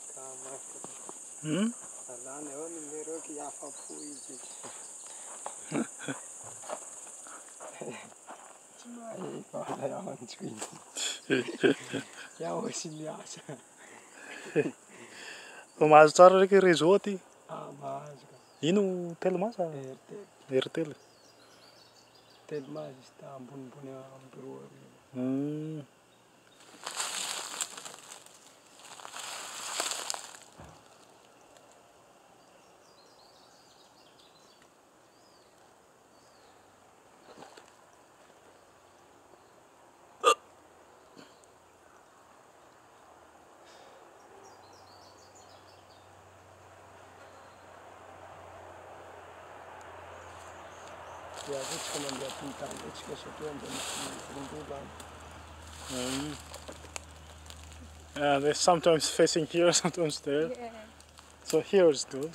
Hmm? Fa mahazo tsara raiky réseau aty. Ino telo masa? Airtel. Telo mazy izy ta ambonimbony amin'ny roa. Ja, atsika mandeha tintany atsika satria andeha misy vorondolo any. Yeah, they're sometimes facing here, sometimes there. Yeah. So here is good.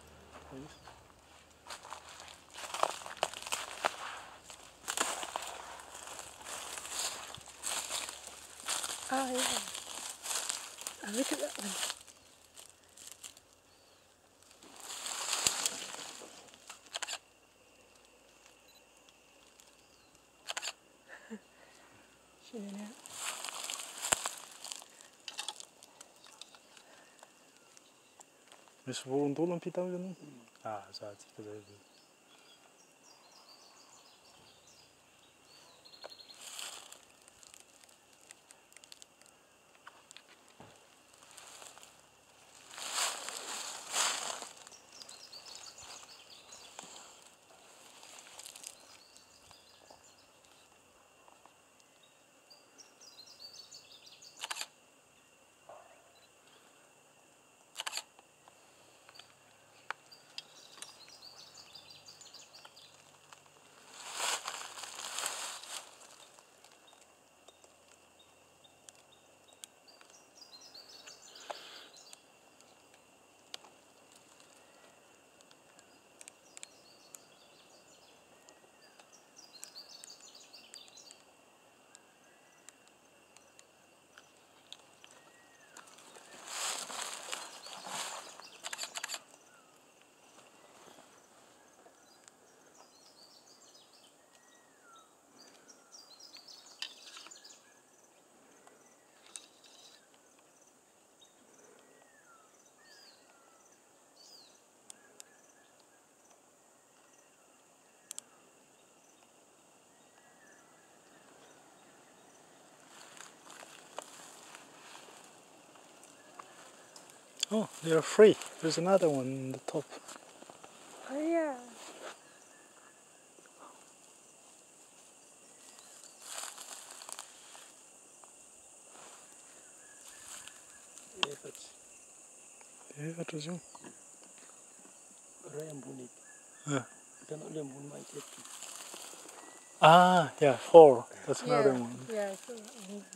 Oh, yeah. Oh, look at that one. Chilling out. Misy vorondolo ampita ao zany. Ah, za tsika zay. Oh, they're free. There's another one on the top. Oh, yeah. Efatra zio. Ray ambony. Hitanao le ambony mainty eto. Ah, yeah, 4. That's another Yeah. one. Yeah, I saw that one.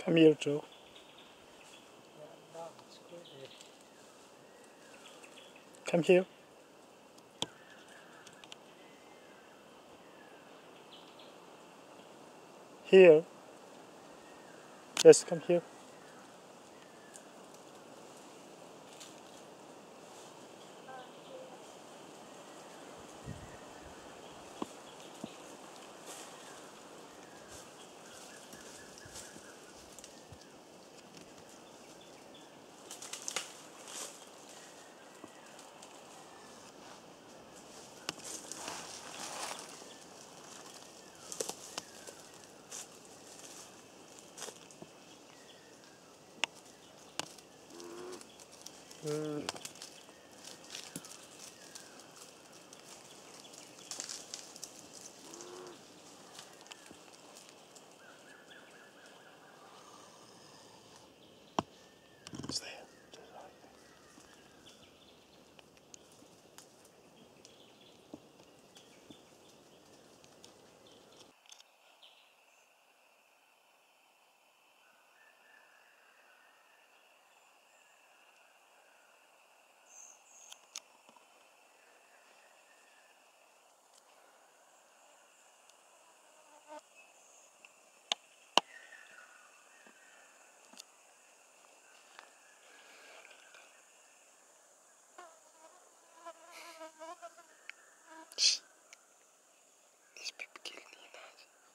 Come here, Joe. Come here. Here. Yes, come here. It's there. These people killing me now.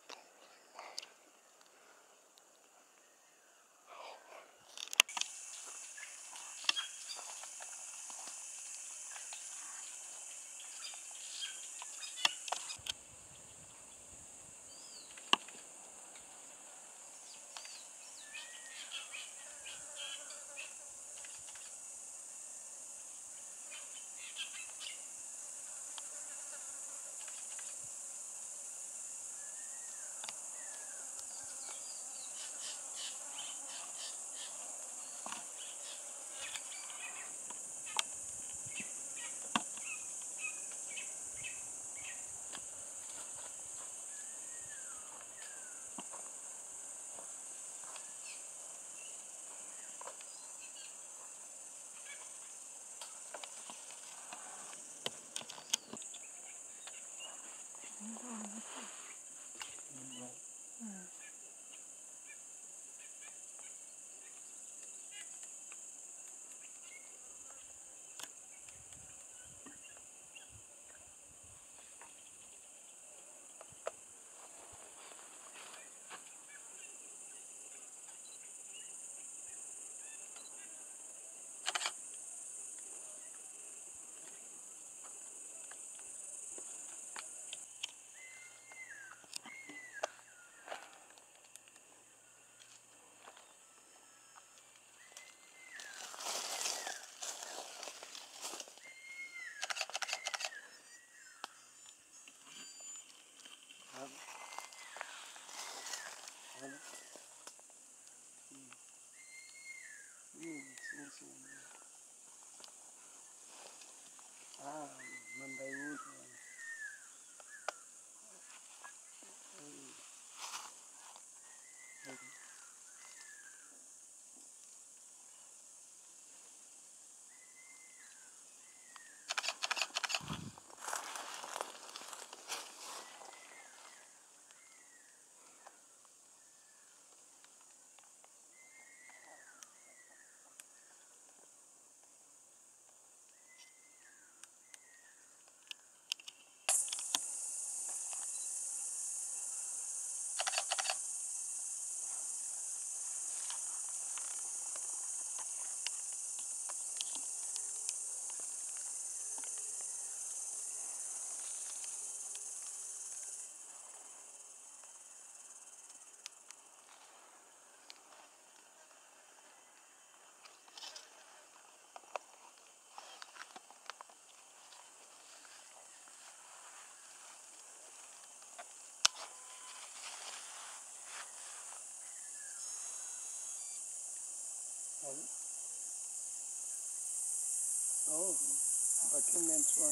Oh, documents one.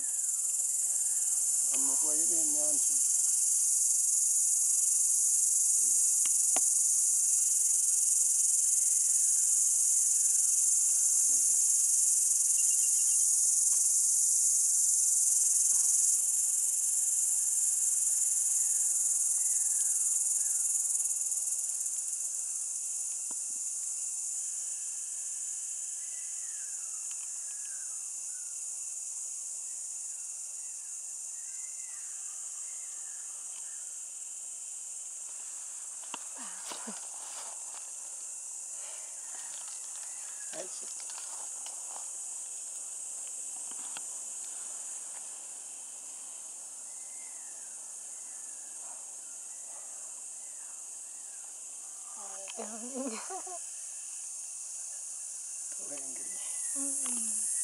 I'm not why you can answer. Aisha. Wengi.